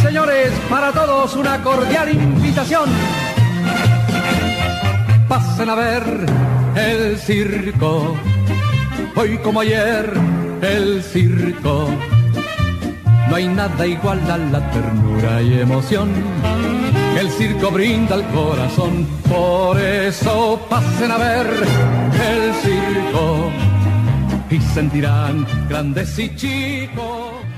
señores, para todos una cordial invitación. Pasen a ver el circo, hoy como ayer el circo. No hay nada igual a la ternura y emoción que el circo brinda al corazón. Por eso pasen a ver el circo y sentirán grandes y chicos.